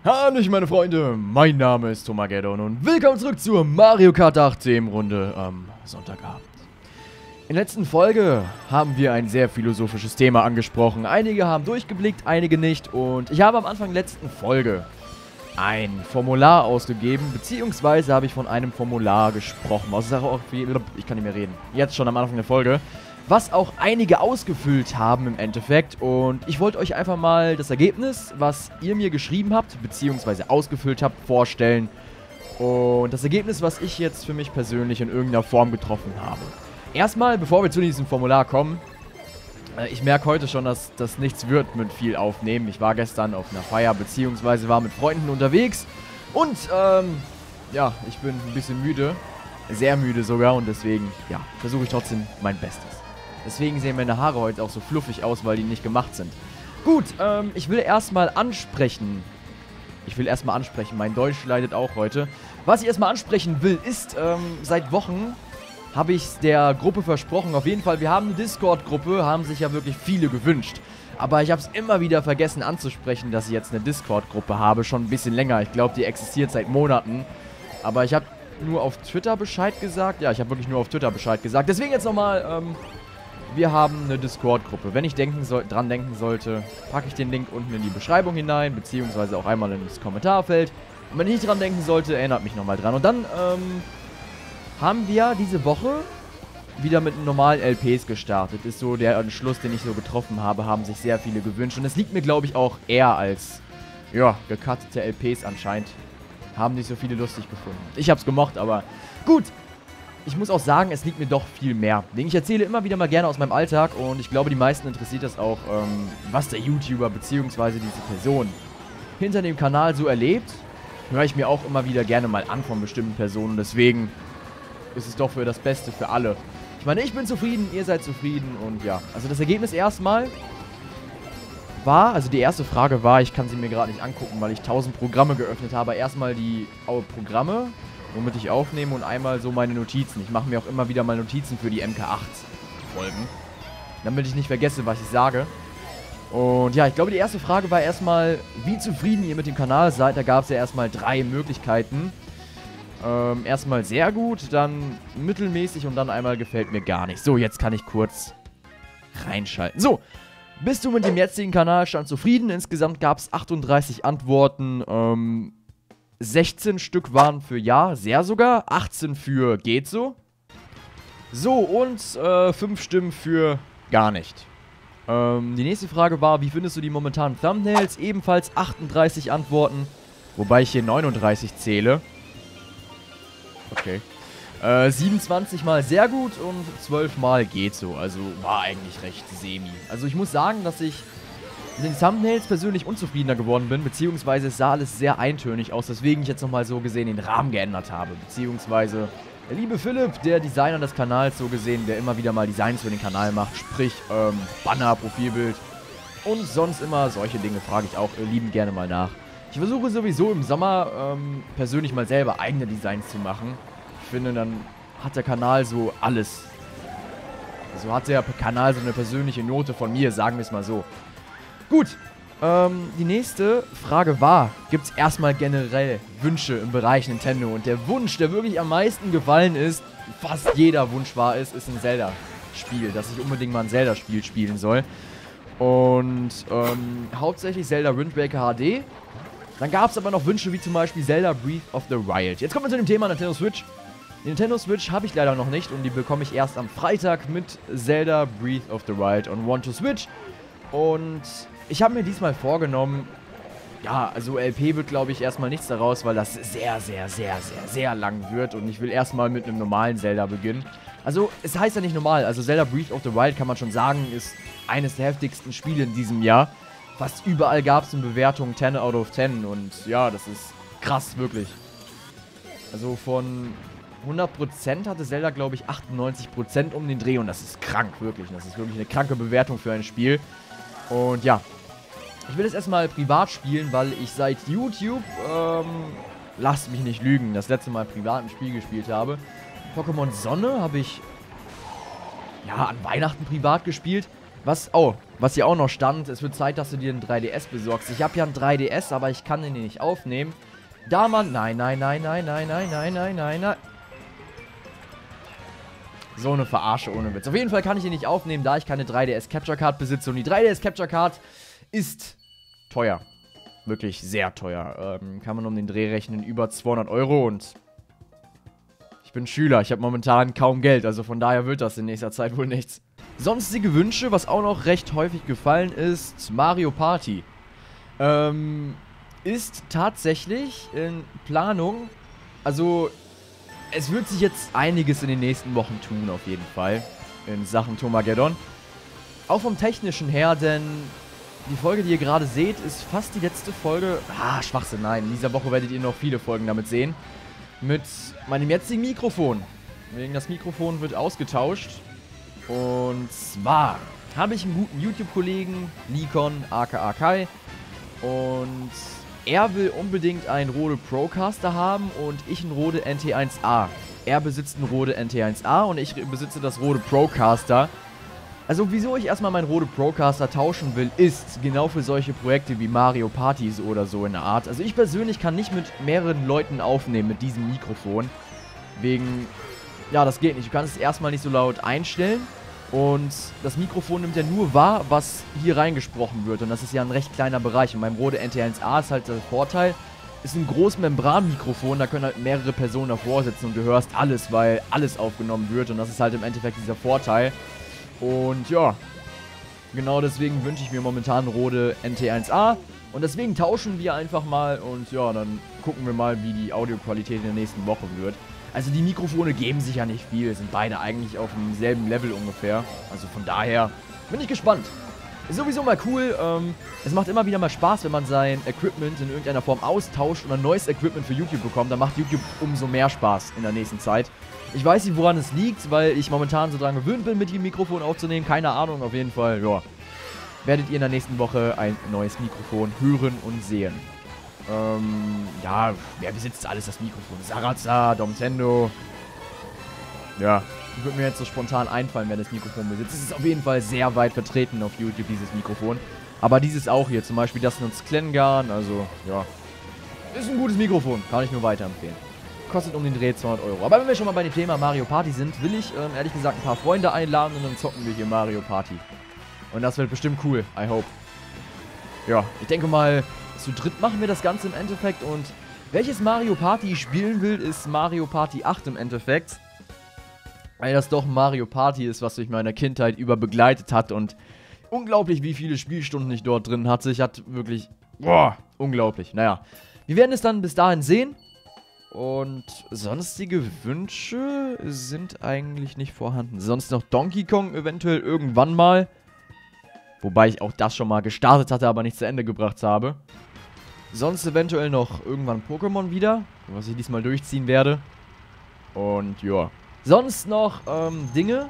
Hallo meine Freunde, mein Name ist Tomageddon und willkommen zurück zur Mario Kart 8 Themenrunde am Sonntagabend. In der letzten Folge haben wir ein sehr philosophisches Thema angesprochen. Einige haben durchgeblickt, einige nicht und ich habe am Anfang der letzten Folge ein Formular ausgegeben, beziehungsweise habe ich von einem Formular gesprochen. Ich kann nicht mehr reden. Jetzt schon am Anfang der Folge. Was auch einige ausgefüllt haben im Endeffekt. Und ich wollte euch einfach mal das Ergebnis, was ihr mir geschrieben habt, beziehungsweise ausgefüllt habt, vorstellen. Und das Ergebnis, was ich jetzt für mich persönlich in irgendeiner Form getroffen habe. Erstmal, bevor wir zu diesem Formular kommen, ich merke heute schon, dass das nichts wird mit viel Aufnehmen. Ich war gestern auf einer Feier, beziehungsweise war mit Freunden unterwegs. Und, ja, ich bin ein bisschen müde. Sehr müde sogar. Und deswegen, ja, versuche ich trotzdem mein Bestes. Deswegen sehen meine Haare heute auch so fluffig aus, weil die nicht gemacht sind. Gut, ich will erstmal ansprechen. Mein Deutsch leidet auch heute. Was ich erstmal ansprechen will, ist, seit Wochen habe ich es der Gruppe versprochen. Auf jeden Fall, wir haben eine Discord-Gruppe, haben sich ja wirklich viele gewünscht. Aber ich habe es immer wieder vergessen anzusprechen, dass ich jetzt eine Discord-Gruppe habe. Schon ein bisschen länger. Ich glaube, die existiert seit Monaten. Aber ich habe nur auf Twitter Bescheid gesagt. Ja, ich habe wirklich nur auf Twitter Bescheid gesagt. Deswegen jetzt nochmal, wir haben eine Discord-Gruppe. Wenn ich dran denken sollte, packe ich den Link unten in die Beschreibung hinein, beziehungsweise auch einmal ins Kommentarfeld. Und wenn ich nicht dran denken sollte, erinnert mich nochmal dran. Und dann haben wir diese Woche wieder mit normalen LPs gestartet. Ist so der Entschluss, den ich so getroffen habe, haben sich sehr viele gewünscht. Und es liegt mir, glaube ich, auch eher als, ja, gecuttete LPs anscheinend. Haben nicht so viele lustig gefunden. Ich habe es gemocht, aber gut. Ich muss auch sagen, es liegt mir doch viel mehr. Ich erzähle immer wieder mal gerne aus meinem Alltag und ich glaube, die meisten interessiert das auch, was der YouTuber bzw. diese Person hinter dem Kanal so erlebt. Höre ich mir auch immer wieder gerne mal an von bestimmten Personen. Deswegen ist es doch für das Beste für alle. Ich meine, ich bin zufrieden, ihr seid zufrieden und ja. Also das Ergebnis erstmal war, also die erste Frage war, ich kann sie mir gerade nicht angucken, weil ich 1000 Programme geöffnet habe. Erstmal die Programme, womit ich aufnehme und einmal so meine Notizen. Ich mache mir auch immer wieder mal Notizen für die MK8-Folgen, damit ich nicht vergesse, was ich sage. Und ja, ich glaube, die erste Frage war erstmal, wie zufrieden ihr mit dem Kanal seid. Da gab es ja erstmal 3 Möglichkeiten. Erstmal sehr gut, dann mittelmäßig und dann einmal gefällt mir gar nicht. So, jetzt kann ich kurz reinschalten. So, bist du mit dem jetzigen Kanalstand zufrieden? Insgesamt gab es 38 Antworten. 16 Stück waren für ja, sehr sogar. 18 für geht so. So, und 5 Stimmen für gar nicht. Die nächste Frage war, wie findest du die momentanen Thumbnails? Ebenfalls 38 Antworten. Wobei ich hier 39 zähle. Okay. 27 mal sehr gut und 12 mal geht so. Also war eigentlich recht semi. Also ich muss sagen, dass ich mit den Thumbnails persönlich unzufriedener geworden bin, beziehungsweise es sah alles sehr eintönig aus, weswegen ich jetzt nochmal so gesehen den Rahmen geändert habe, beziehungsweise der liebe Philipp, der Designer des Kanals so gesehen, der immer wieder mal Designs für den Kanal macht, sprich Banner, Profilbild und sonst immer solche Dinge, frage ich auch liebend gerne mal nach. Ich versuche sowieso im Sommer persönlich mal selber eigene Designs zu machen. Ich finde, dann hat der Kanal so alles. Also hat der Kanal so eine persönliche Note von mir, sagen wir es mal so. Gut, die nächste Frage war, gibt es erstmal generell Wünsche im Bereich Nintendo? Und der Wunsch, der wirklich am meisten gefallen ist, fast jeder Wunsch wahr ist ein Zelda-Spiel, dass ich unbedingt mal ein Zelda-Spiel spielen soll. Und hauptsächlich Zelda Wind Waker HD. Dann gab es aber noch Wünsche wie zum Beispiel Zelda Breath of the Wild. Jetzt kommen wir zu dem Thema Nintendo Switch. Die Nintendo Switch habe ich leider noch nicht und die bekomme ich erst am Freitag mit Zelda Breath of the Wild on One to Switch. Und ich habe mir diesmal vorgenommen, ja, also LP wird, glaube ich, erstmal nichts daraus, weil das sehr lang wird und ich will erstmal mit einem normalen Zelda beginnen. Also, es heißt ja nicht normal, also Zelda Breath of the Wild kann man schon sagen, ist eines der heftigsten Spiele in diesem Jahr. Fast überall gab es eine Bewertung 10 out of 10 und ja, das ist krass, wirklich. Also von 100% hatte Zelda, glaube ich, 98% um den Dreh und das ist krank, wirklich. Das ist wirklich eine kranke Bewertung für ein Spiel. Und ja, ich will es erstmal privat spielen, weil ich seit YouTube, lasst mich nicht lügen, das letzte Mal privat ein Spiel gespielt habe. Pokémon Sonne habe ich, ja, an Weihnachten privat gespielt. Was hier auch noch stand, es wird Zeit, dass du dir einen 3DS besorgst. Ich habe ja einen 3DS, aber ich kann den nicht aufnehmen. Da man... Nein. So eine Verarsche ohne Witz. Auf jeden Fall kann ich ihn nicht aufnehmen, da ich keine 3DS Capture Card besitze. Und die 3DS Capture Card ist teuer. Wirklich sehr teuer. Kann man um den Dreh rechnen, über 200 Euro und... Ich bin Schüler, ich habe momentan kaum Geld, also von daher wird das in nächster Zeit wohl nichts. Sonstige Wünsche, was auch noch recht häufig gefallen ist, Mario Party. Ist tatsächlich in Planung, also es wird sich jetzt einiges in den nächsten Wochen tun, auf jeden Fall, in Sachen Tomageddon. Auch vom Technischen her, denn die Folge, die ihr gerade seht, ist fast die letzte Folge. Schwachsinn, nein, in dieser Woche werdet ihr noch viele Folgen damit sehen. Mit meinem jetzigen Mikrofon. Wegen das Mikrofon wird ausgetauscht. Und zwar habe ich einen guten YouTube-Kollegen, Nikon, aka Kai. Und er will unbedingt einen Rode Procaster haben und ich einen Rode NT1A. Er besitzt einen Rode NT1A und ich besitze das Rode Procaster. Also wieso ich erstmal meinen Rode Procaster tauschen will, ist genau für solche Projekte wie Mario Partys oder so in der Art. Also ich persönlich kann nicht mit mehreren Leuten aufnehmen mit diesem Mikrofon. Wegen, ja, das geht nicht. Du kannst es erstmal nicht so laut einstellen. Und das Mikrofon nimmt ja nur wahr, was hier reingesprochen wird. Und das ist ja ein recht kleiner Bereich. Und beim Rode NT1A ist halt der Vorteil, ist ein Großmembranmikrofon, da können halt mehrere Personen davor sitzen und du hörst alles, weil alles aufgenommen wird. Und das ist halt im Endeffekt dieser Vorteil. Und ja, genau deswegen wünsche ich mir momentan Rode NT1A. Und deswegen tauschen wir einfach mal und ja, dann gucken wir mal, wie die Audioqualität in der nächsten Woche wird. Also die Mikrofone geben sich ja nicht viel, sind beide eigentlich auf demselben Level ungefähr. Also von daher bin ich gespannt. Ist sowieso mal cool, es macht immer wieder mal Spaß, wenn man sein Equipment in irgendeiner Form austauscht und ein neues Equipment für YouTube bekommt. Dann macht YouTube umso mehr Spaß in der nächsten Zeit. Ich weiß nicht, woran es liegt, weil ich momentan so daran gewöhnt bin, mit dem Mikrofon aufzunehmen. Keine Ahnung, auf jeden Fall, ja. Werdet ihr in der nächsten Woche ein neues Mikrofon hören und sehen. Ja, wer besitzt alles das Mikrofon? Saraza, Domtendo. Ja, würde mir jetzt so spontan einfallen, wer das Mikrofon besitzt. Es ist auf jeden Fall sehr weit vertreten auf YouTube, dieses Mikrofon. Aber dieses auch hier, zum Beispiel das nutzt Klengarn, also, ja. Ist ein gutes Mikrofon, kann ich nur weiterempfehlen. Kostet um den Dreh 200 Euro. Aber wenn wir schon mal bei dem Thema Mario Party sind, will ich, ehrlich gesagt, ein paar Freunde einladen und dann zocken wir hier Mario Party. Und das wird bestimmt cool, I hope. Ja, ich denke mal, zu dritt machen wir das Ganze im Endeffekt. Und welches Mario Party ich spielen will, ist Mario Party 8 im Endeffekt. Weil das doch Mario Party ist, was mich meiner Kindheit über begleitet hat. Und unglaublich, wie viele Spielstunden ich dort drin hatte. Ich hatte wirklich, boah, unglaublich. Naja, wir werden es dann bis dahin sehen. Und sonstige Wünsche sind eigentlich nicht vorhanden. Sonst noch Donkey Kong eventuell irgendwann mal. Wobei ich auch das schon mal gestartet hatte, aber nicht zu Ende gebracht habe. Sonst eventuell noch irgendwann Pokémon wieder, was ich diesmal durchziehen werde. Und ja. Sonst noch Dinge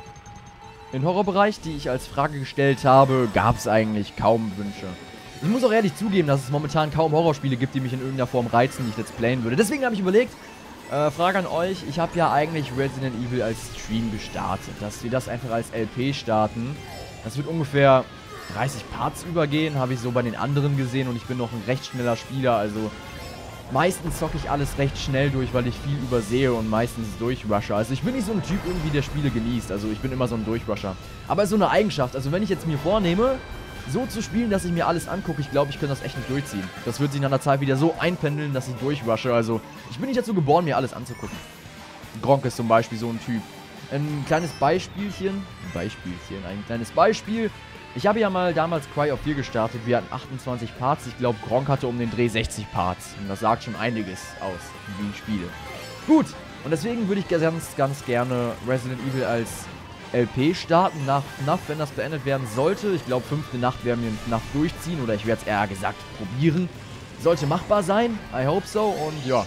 im Horrorbereich, die ich als Frage gestellt habe, gab es eigentlich kaum Wünsche. Ich muss auch ehrlich zugeben, dass es momentan kaum Horrorspiele gibt, die mich in irgendeiner Form reizen, die ich let's playen würde. Deswegen habe ich überlegt, Frage an euch, ich habe ja eigentlich Resident Evil als Stream gestartet, dass wir das einfach als LP starten. Das wird ungefähr 30 Parts übergehen, habe ich so bei den anderen gesehen und ich bin noch ein recht schneller Spieler, also meistens zocke ich alles recht schnell durch, weil ich viel übersehe und meistens durchrushe. Also ich bin nicht so ein Typ irgendwie, der Spiele genießt, also ich bin immer so ein Durchrusher. Aber es ist so eine Eigenschaft, also wenn ich jetzt mir vornehme, so zu spielen, dass ich mir alles angucke, ich glaube, ich könnte das echt nicht durchziehen. Das wird sich nach der Zeit wieder so einpendeln, dass ich durchrushe, also ich bin nicht dazu geboren, mir alles anzugucken. Gronk ist zum Beispiel so ein Typ. Ein kleines Beispielchen, ein kleines Beispiel. Ich habe ja mal damals Cry of Fear gestartet, wir hatten 28 Parts, ich glaube Gronk hatte um den Dreh 60 Parts. Und das sagt schon einiges aus, wie ich spiele. Gut, und deswegen würde ich ganz gerne Resident Evil als LP starten, nach FNAF, wenn das beendet werden sollte. Ich glaube, 5. Nacht werden wir FNAF durchziehen, oder ich werde es eher gesagt probieren. Sollte machbar sein, I hope so, und ja.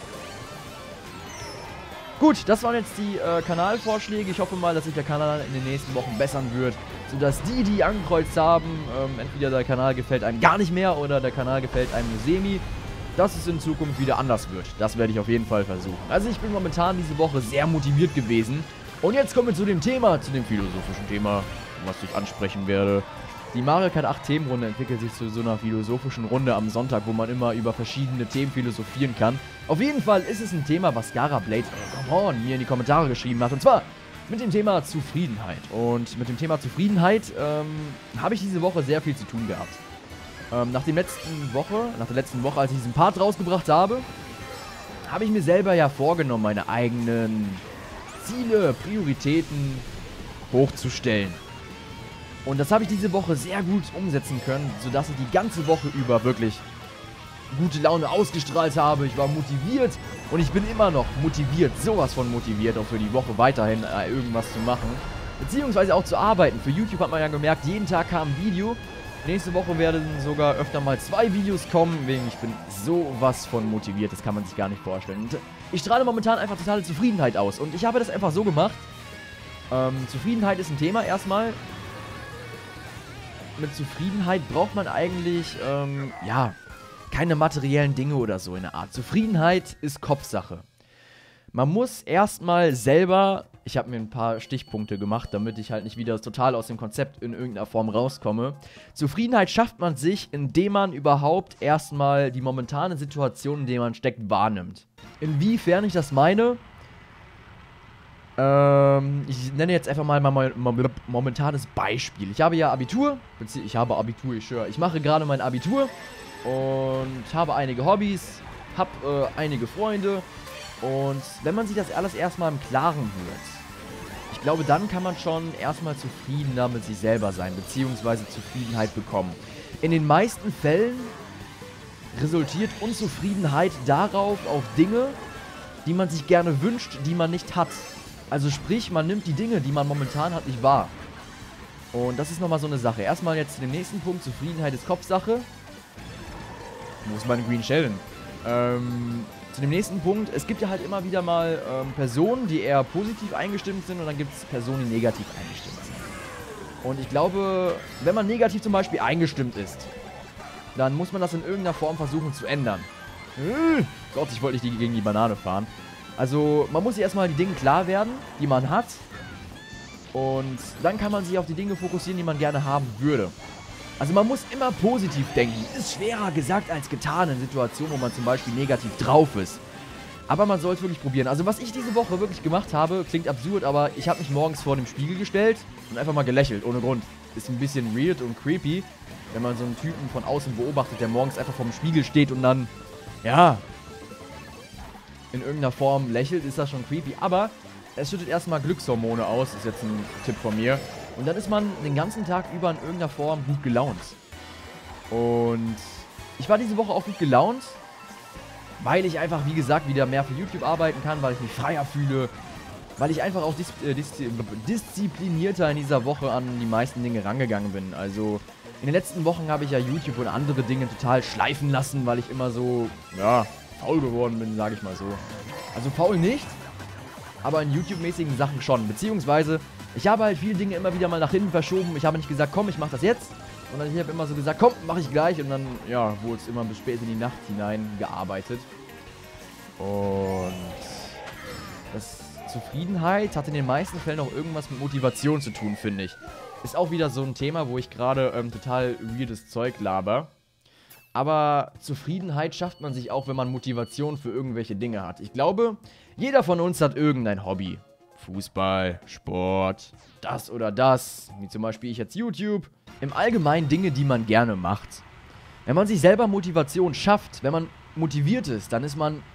Gut, das waren jetzt die Kanalvorschläge. Ich hoffe mal, dass sich der Kanal in den nächsten Wochen bessern wird, sodass die angekreuzt haben, entweder der Kanal gefällt einem gar nicht mehr oder der Kanal gefällt einem nur semi, dass es in Zukunft wieder anders wird. Das werde ich auf jeden Fall versuchen. Also ich bin momentan diese Woche sehr motiviert gewesen. Und jetzt kommen wir zu dem Thema, zu dem philosophischen Thema was ich ansprechen werde. Die Mario Kart 8 Themenrunde entwickelt sich zu so einer philosophischen Runde am Sonntag, wo man immer über verschiedene Themen philosophieren kann. Auf jeden Fall ist es ein Thema, was Gara Blade, come on, mir in die Kommentare geschrieben hat. Und zwar mit dem Thema Zufriedenheit. Und mit dem Thema Zufriedenheit habe ich diese Woche sehr viel zu tun gehabt. Nach der letzten Woche, als ich diesen Part rausgebracht habe, habe ich mir selber ja vorgenommen, meine eigenen Ziele, Prioritäten hochzustellen. Und das habe ich diese Woche sehr gut umsetzen können, sodass ich die ganze Woche über wirklich gute Laune ausgestrahlt habe. Ich war motiviert und ich bin immer noch motiviert, sowas von motiviert, auch für die Woche weiterhin irgendwas zu machen. Beziehungsweise auch zu arbeiten. Für YouTube hat man ja gemerkt, jeden Tag kam ein Video. Nächste Woche werden sogar öfter mal 2 Videos kommen, wegen ich bin sowas von motiviert, das kann man sich gar nicht vorstellen. Und ich strahle momentan einfach totale Zufriedenheit aus und ich habe das einfach so gemacht. Zufriedenheit ist ein Thema erstmal. Mit Zufriedenheit braucht man eigentlich, ja, keine materiellen Dinge oder so in der Art. Zufriedenheit ist Kopfsache. Man muss erstmal selber, ich habe mir ein paar Stichpunkte gemacht, damit ich halt nicht wieder total aus dem Konzept in irgendeiner Form rauskomme. Zufriedenheit schafft man sich, indem man überhaupt erstmal die momentane Situation, in der man steckt, wahrnimmt. Inwiefern ich das meine? Ich nenne jetzt einfach mal mein momentanes Beispiel. Ich habe ja Abitur, ich mache gerade mein Abitur und habe einige Hobbys, habe einige Freunde und wenn man sich das alles erstmal im Klaren wird, ich glaube, dann kann man schon erstmal zufriedener mit sich selber sein, beziehungsweise Zufriedenheit bekommen. In den meisten Fällen resultiert Unzufriedenheit darauf, auf Dinge, die man sich gerne wünscht, die man nicht hat. Also sprich, man nimmt die Dinge, die man momentan hat, nicht wahr. Und das ist nochmal so eine Sache. Erstmal jetzt zu dem nächsten Punkt, Zufriedenheit ist Kopfsache. Wo ist meine Green Shell denn? Zu dem nächsten Punkt, es gibt ja halt immer wieder mal Personen, die eher positiv eingestimmt sind und dann gibt es Personen, die negativ eingestimmt sind. Und ich glaube, wenn man negativ zum Beispiel eingestimmt ist, dann muss man das in irgendeiner Form versuchen zu ändern. Gott, ich wollte nicht gegen die Banane fahren. Also, man muss sich erstmal die Dinge klar werden, die man hat. Und dann kann man sich auf die Dinge fokussieren, die man gerne haben würde. Also, man muss immer positiv denken. Ist schwerer gesagt als getan in Situationen, wo man zum Beispiel negativ drauf ist. Aber man soll es wirklich probieren. Also, was ich diese Woche wirklich gemacht habe, klingt absurd, aber ich habe mich morgens vor dem Spiegel gestellt und einfach mal gelächelt, ohne Grund. Ist ein bisschen weird und creepy, wenn man so einen Typen von außen beobachtet, der morgens einfach vor dem Spiegel steht und dann, ja, in irgendeiner Form lächelt, ist das schon creepy, aber es schüttet erstmal Glückshormone aus, ist jetzt ein Tipp von mir. Und dann ist man den ganzen Tag über in irgendeiner Form gut gelaunt. Und ich war diese Woche auch gut gelaunt, weil ich einfach, wie gesagt, wieder mehr für YouTube arbeiten kann, weil ich mich freier fühle, weil ich einfach auch disziplinierter in dieser Woche an die meisten Dinge rangegangen bin. Also in den letzten Wochen habe ich ja YouTube und andere Dinge total schleifen lassen, weil ich immer so, ja, faul geworden bin, sage ich mal so. Also faul nicht, aber in YouTube-mäßigen Sachen schon. Beziehungsweise, ich habe halt viele Dinge immer wieder mal nach hinten verschoben. Ich habe nicht gesagt, komm, ich mache das jetzt. Sondern ich habe immer so gesagt, komm, mache ich gleich. Und dann, ja, wurde es immer bis spät in die Nacht hinein gearbeitet. Und Zufriedenheit hat in den meisten Fällen auch irgendwas mit Motivation zu tun, finde ich. Ist auch wieder so ein Thema, wo ich gerade total weirdes Zeug laber. Aber Zufriedenheit schafft man sich auch, wenn man Motivation für irgendwelche Dinge hat. Ich glaube, jeder von uns hat irgendein Hobby. Fußball, Sport, das oder das. Wie zum Beispiel ich jetzt YouTube. Im Allgemeinen Dinge, die man gerne macht. Wenn man sich selber Motivation schafft, wenn man motiviert ist, dann ist man...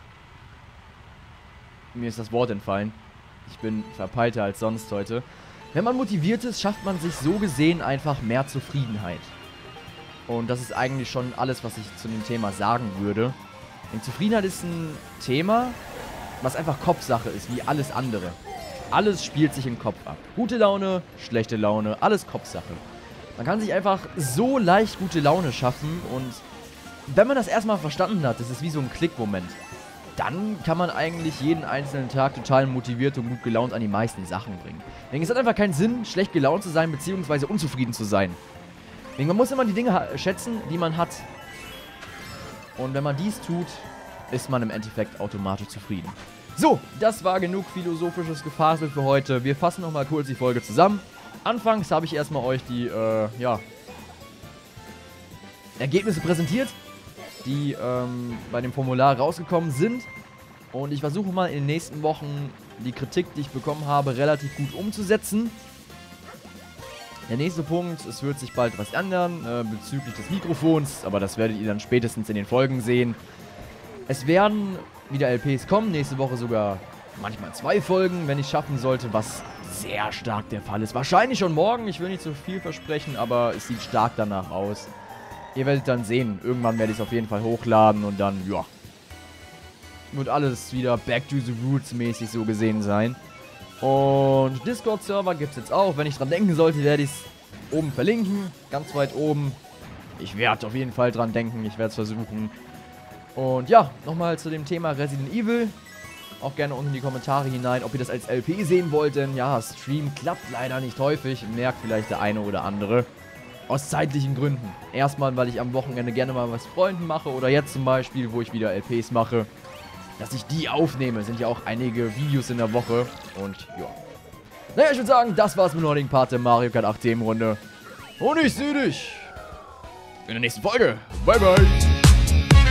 Mir ist das Wort entfallen. Ich bin verpeilter als sonst heute. Wenn man motiviert ist, schafft man sich so gesehen einfach mehr Zufriedenheit. Und das ist eigentlich schon alles, was ich zu dem Thema sagen würde. Denn Zufriedenheit ist ein Thema, was einfach Kopfsache ist, wie alles andere. Alles spielt sich im Kopf ab. Gute Laune, schlechte Laune, alles Kopfsache. Man kann sich einfach so leicht gute Laune schaffen und wenn man das erstmal verstanden hat, das ist wie so ein Klickmoment, dann kann man eigentlich jeden einzelnen Tag total motiviert und gut gelaunt an die meisten Sachen bringen. Denn es hat einfach keinen Sinn, schlecht gelaunt zu sein, beziehungsweise unzufrieden zu sein. Man muss immer die Dinge schätzen, die man hat. Und wenn man dies tut, ist man im Endeffekt automatisch zufrieden. So, das war genug philosophisches Gefasel für heute. Wir fassen nochmal kurz die Folge zusammen. Anfangs habe ich erstmal euch die, Ergebnisse präsentiert, die bei dem Formular rausgekommen sind. Und ich versuche mal in den nächsten Wochen die Kritik, die ich bekommen habe, relativ gut umzusetzen. Der nächste Punkt, es wird sich bald was ändern bezüglich des Mikrofons, aber das werdet ihr dann spätestens in den Folgen sehen. Es werden wieder LPs kommen, nächste Woche sogar manchmal 2 Folgen, wenn ich schaffen sollte, was sehr stark der Fall ist. Wahrscheinlich schon morgen, ich will nicht so viel versprechen, aber es sieht stark danach aus. Ihr werdet dann sehen, irgendwann werde ich es auf jeden Fall hochladen und dann, ja, wird alles wieder back to the roots mäßig so gesehen sein. Und Discord-Server gibt es jetzt auch. Wenn ich dran denken sollte, werde ich es oben verlinken. Ganz weit oben. Ich werde auf jeden Fall dran denken. Ich werde es versuchen. Und ja, nochmal zu dem Thema Resident Evil. Auch gerne unten in die Kommentare hinein, ob ihr das als LP sehen wollt. Denn ja, Stream klappt leider nicht häufig. Merkt vielleicht der eine oder andere. Aus zeitlichen Gründen. Erstmal, weil ich am Wochenende gerne mal was mit Freunden mache. Oder jetzt zum Beispiel, wo ich wieder LPs mache. Dass ich die aufnehme, sind ja auch einige Videos in der Woche. Und ja. Naja, ich würde sagen, das war's mit dem heutigen Part der Mario Kart 8 Themenrunde. Und ich sehe dich in der nächsten Folge. Bye, bye.